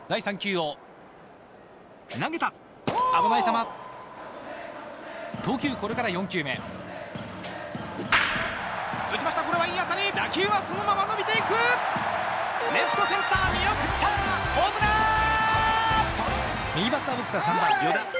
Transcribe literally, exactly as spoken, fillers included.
だいさん球を投げた。危ない球。投球これからよん球目。打ちました。これはいい当たり。打球はそのまま伸びていく。レフトセンター見送った。ホームラン。右バッターボックスはさんばん与田。